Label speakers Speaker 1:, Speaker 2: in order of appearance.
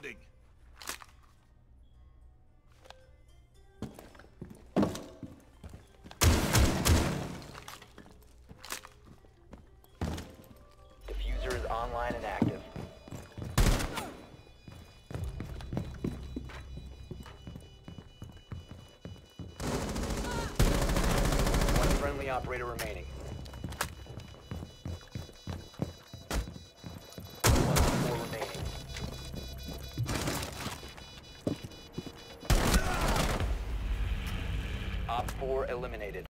Speaker 1: Reloading.
Speaker 2: Diffuser is online and active. One friendly operator remaining. One on four remaining. Op 4 eliminated.